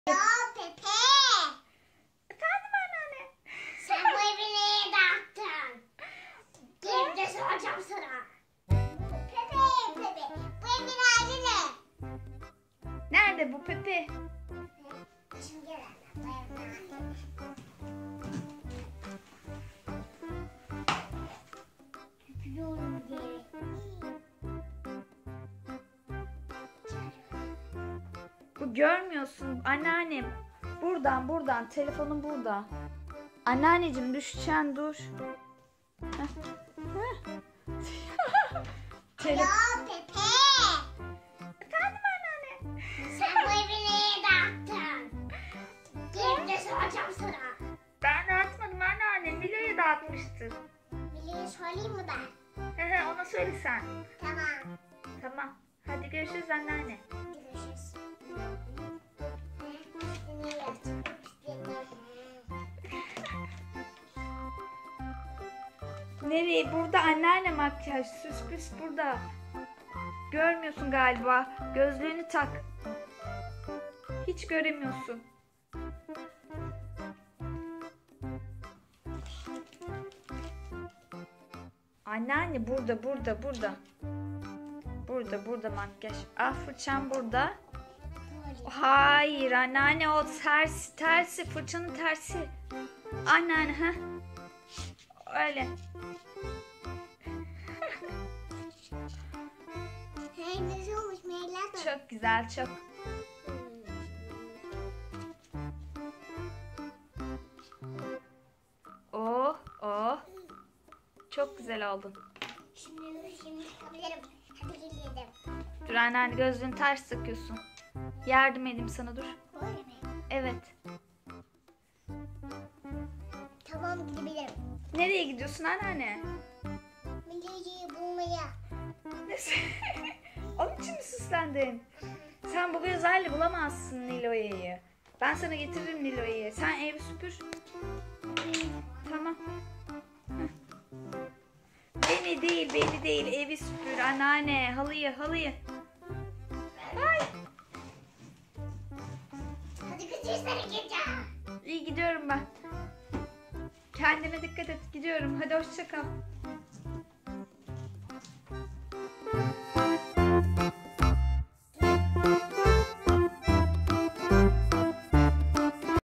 Ya Pepe. Efendim anneanne. Sen bu evi neye dağıttın? Gelip de soracağım sana. Pepe. Bu evin hali ne? Nerede bu Pepe? Şimdi gel anne. Bu evin hali ne? Köpüyorum diye. Bu görmüyorsun anneannem. Buradan telefonum burada. Anneanneciğim düşeceksin dur. Heh. Ya Pepe. Efendim anneanne. Sen bu evi neye dağıttın? Gelip de soracağım sana. Ben dağıtmadım anneanne. Nilo'ya dağıtmıştır. Biliyor söyleyeyim mi ben? Ona söyle sen. Tamam. Tamam. Hadi görüşürüz anneanne. Görüşürüz. Niye yaptın? Nereye? Burada anneanne makyaj. Süs püs burada. Görmüyorsun galiba. Gözlüğünü tak. Hiç göremiyorsun. Anneanne burada. Burada makyaj. Ah fırçam burada. Hayır anneanne o tersi fırçanın tersi. Anneanne ha. Öyle. Hey nasıl olmuş Meyla? Çok güzel çok. Oh. Çok güzel oldun. Şimdi çıkabilirim. Hadi gidelim. Dur anneanne gözlüğünü ters takıyorsun. Yardım edeyim sana dur. Böyle mi? Evet. Tamam gidebilirim. Nereye gidiyorsun anneanne? Milleciyi bulmaya. Onun için mi süslendin? Sen bu gözlerle bulamazsın Nilo'yu. Ben sana getiririm Nilo'yu. Sen evi süpür. Tamam. Heh. Beni değil. Evi süpür anneanne. Halıyı. Ay. Hadi kızıyorsan gideceğim. İyi gidiyorum ben. Kendine dikkat et. Gidiyorum. Hadi hoşça kal.